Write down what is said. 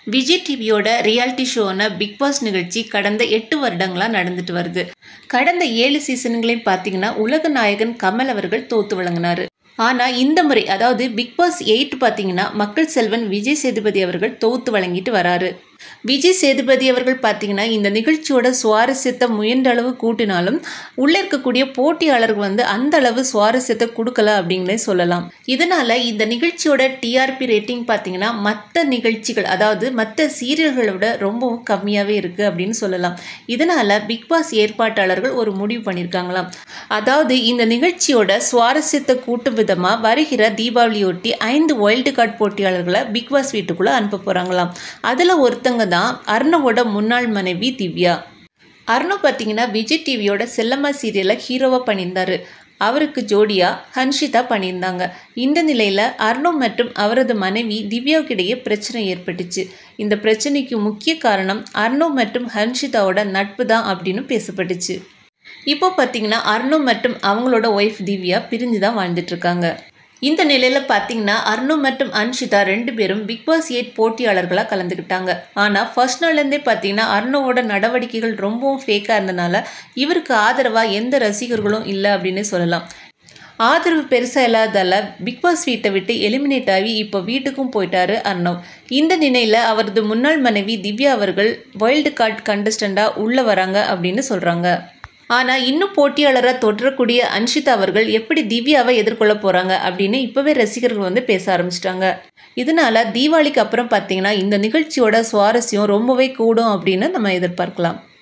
விஜய் டிவியோட reality ஷோன big pass நிகழ்ச்சி கடந்த 8 வருடங்களாக நடந்துட்டு வருது. கடந்த 7 சீசன்களையும் பார்த்தீங்கன்னா உலக நாயகன் கமல் அவர்கள் தோத்து வழங்கினார். ஆனால் இந்த முறை அதாவது பிக் பாஸ் 8 பார்த்தீங்கன்னா மக்கள் செல்வன் விஜய் சேதுபதி அவர்கள் தோத்து வழங்கிட்டு வராரு. விஜய் சேதுபதி அவர்கள் பார்த்தீங்கன்னா இந்த நிகழ்ச்சியோட சுவாரஸ்யத்தை முயன்ற அளவு கூட்டினாலும் உள்ளே இருக்கக்கூடிய போட்டியாளர்கள் அந்த அளவு சுவாரஸ்யத்தை கொடுக்கல அப்படின்னே சொல்லலாம். இதனால இந்த நிகழ்ச்சியோட டிஆர்பி ரேட்டிங் பார்த்தீங்கன்னா மற்ற நிகழ்ச்சிகள் அதாவது மற்ற சீரியல்களை விட ரொம்பவும் கம்மியாகவே இருக்குது அப்படின்னு சொல்லலாம். இதனால பிக் பாஸ் ஏற்பாட்டாளர்கள் ஒரு முடிவு பண்ணியிருக்காங்களாம். அதாவது இந்த நிகழ்ச்சியோட சுவாரஸ்யத்தை கூட்டும் விதமாக வருகிற தீபாவளியொட்டி 5 வைல்டு கார்டு போட்டியாளர்களை பிக் பாஸ் வீட்டுக்குள்ளே அனுப்ப போகிறாங்களாம். அதில் ஒருத்தங்க தான் அர்ணவோட முன்னாள் மனைவி திவ்யா. அர்ணவ் பார்த்தீங்கன்னா விஜய் டிவியோட செல்லம்மா சீரியலை ஹீரோவாக பண்ணியிருந்தாரு. அவருக்கு ஜோடியா ஹன்ஷிதா பண்ணியிருந்தாங்க. இந்த நிலையில் அர்ணவ் மற்றும் அவரது மனைவி திவ்யாவுக்கு இடையே பிரச்சனை ஏற்பட்டுச்சு. இந்த பிரச்சனைக்கு முக்கிய காரணம் அர்ணவ் மற்றும் ஹன்ஷிதாவோட நட்பு தான் அப்படின்னு பேசப்பட்டுச்சு. இப்போ பார்த்தீங்கன்னா அர்ணவ் மற்றும் அவங்களோட ஒய்ஃப் திவ்யா பிரிஞ்சு தான் வாழ்ந்துட்டுருக்காங்க. இந்த நிலையில் பார்த்தீங்கன்னா அர்ணவ் மற்றும் அன்ஷிதா 2 பேரும் பிக் பாஸ் 8 போட்டியாளர்களாக கலந்துக்கிட்டாங்க. ஆனால் ஃபர்ஸ்ட் நாள்லேருந்தே பார்த்தீங்கன்னா அர்ணவோட நடவடிக்கைகள் ரொம்பவும் ஃபேக்காக இருந்தனால இவருக்கு ஆதரவாக எந்த ரசிகர்களும் இல்லை அப்படின்னு சொல்லலாம். ஆதரவு பெருசாக இல்லாதால பிக் பாஸ் வீட்டை விட்டு எலிமினேட் ஆகி இப்போ வீட்டுக்கும் போயிட்டாரு அர்ணவ். இந்த நிலையில் அவரது முன்னாள் மனைவி திவ்யா அவர்கள் வைல்டு கார்டு கண்டஸ்டண்டாக உள்ளே வராங்க அப்படின்னு சொல்கிறாங்க. ஆனால் இன்னும் போட்டியாளராக தொடரக்கூடிய அன்ஷிதா அவர்கள் எப்படி திவ்யாவை எதிர்கொள்ள போகிறாங்க அப்படின்னு இப்போவே ரசிகர்கள் பேச ஆரம்பிச்சிட்டாங்க. இதனால தீபாவளிக்கு அப்புறம் பார்த்தீங்கன்னா இந்த நிகழ்ச்சியோட சுவாரஸ்யம் ரொம்பவே கூடும் அப்படின்னு நம்ம எதிர்பார்க்கலாம்.